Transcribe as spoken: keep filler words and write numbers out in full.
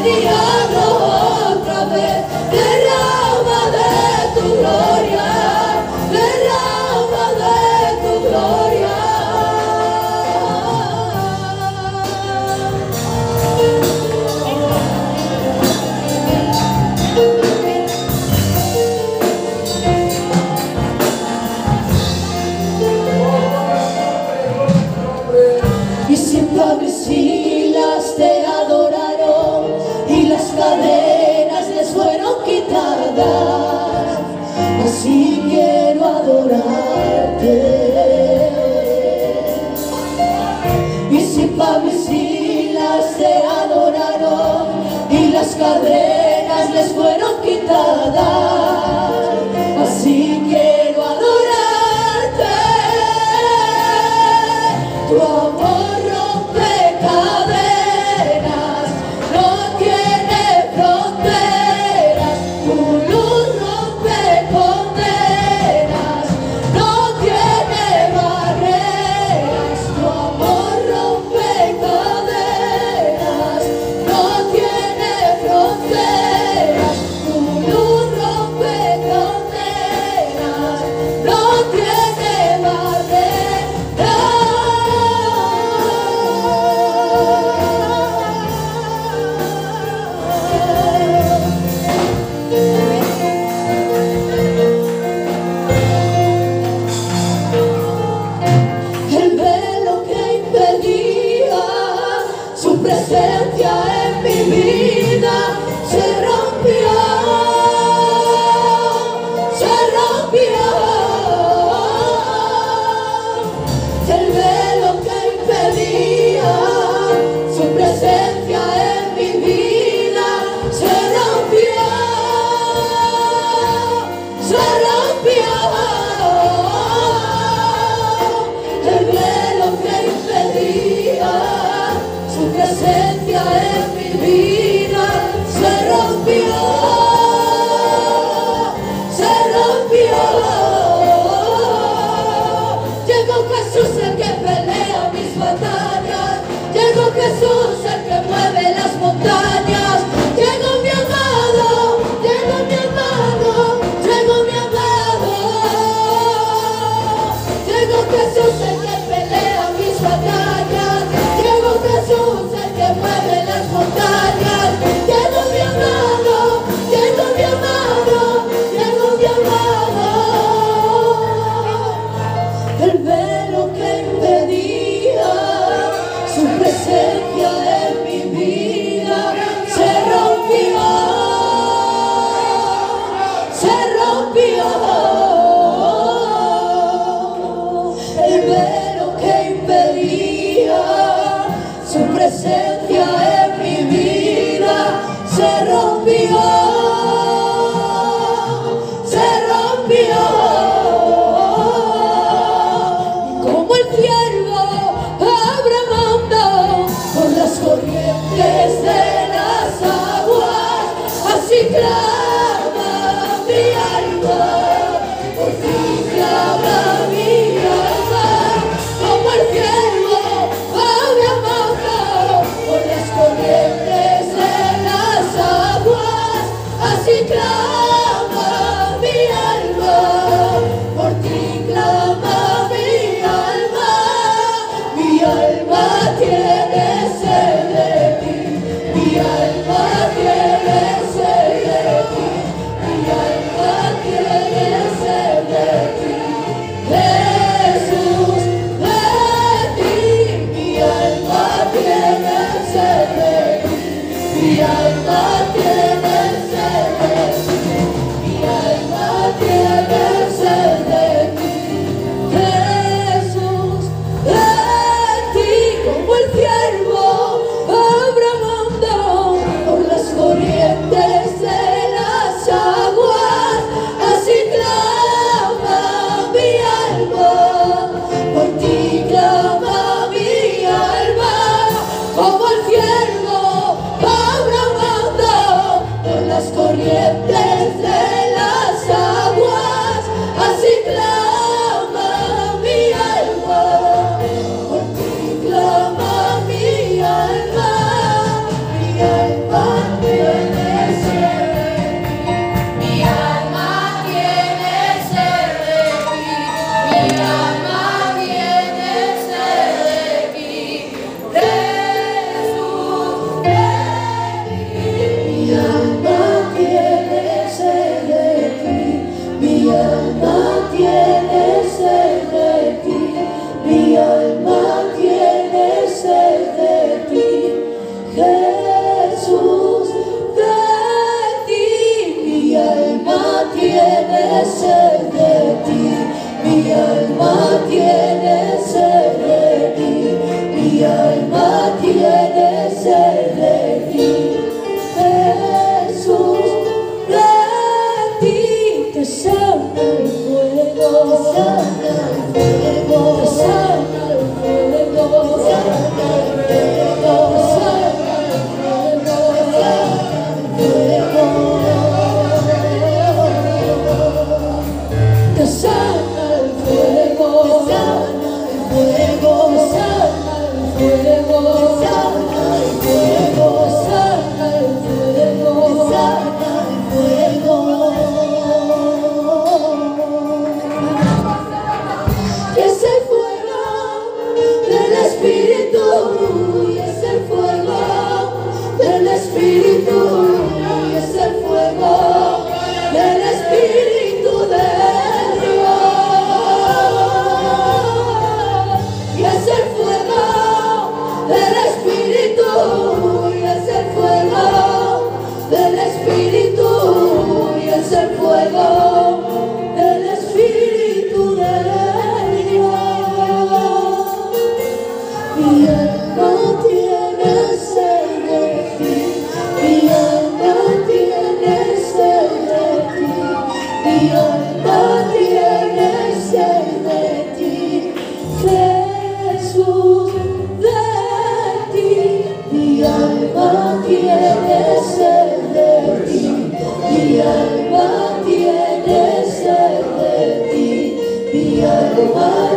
Así quiero adorarte. Y si Pablo y Silas te adoraron y las cadenas les fueron quitadas, así quiero adorarte. Tu amor rompe cadenas, no tiene fronteras. Tu luz rompe condenas, no tiene barreras. Tu amor rompe cadenas, no tiene fronteras. Tu luz rompe condenas, no tiene el velo que impedía su presencia en mi vida se rompió, se rompió. El velo que impedía su presencia en mi vida se rompió, se rompió. El velo que impedía su presencia en mi vida se rompió, se rompió. Llegó Jesús el que pelea mis batallas, llegó Jesús el que mueve las montañas. Llegó mi amado, llegó mi amado, llegó mi amado. Llegó Jesús el que pelea mis batallas, llegó Jesús el que mueve las montañas. Llegó mi amado, llegó mi amado, llegó mi amado. El velo que impedía su presencia en mi vida se rompió, se rompió. El velo que impedía su presencia en mi vida se rompió, se rompió. Y como el ciervo abramando por las corrientes de las aguas, así clama mi alma, por ti clama mi alma. Como el ciervo abramando por las corrientes de las aguas, así clama mi alma, por ti clama mi alma. Mi alma tiene sed de ti, mi alma tiene sed de ti, mi alma tiene sed de ti. Jesús, de ti, mi alma tiene sed de ti, mi alma tiene sed de ti, mi alma tiene sed de ti. Jesús, de ti, como el ciervo abramando por las corrientes de las aguas, así clama mi alma, por ti clama mi alma. Como el ciervo abramando de ti, Jesús, de ti te sana el fuego, te sana el fuego, te sana el fuego, te sana el fuego, te sana el fuego, te sana el fuego, te sana el fuego, te sana el fuego, te sana el fuego, te sana el fuego, te sana el fuego, y es el fuego del Espíritu, y es el fuego del Espíritu, y es el fuego del Espíritu de Dios, y es el fuego del Espíritu, y es el fuego del Espíritu, y es el fuego del Espíritu de Dios. Mi alma tiene sed de ti, mi alma tiene sed de ti, mi alma tiene sed de ti, Jesús, de ti. Mi alma tiene sed de ti, mi alma tiene sed de ti, mi alma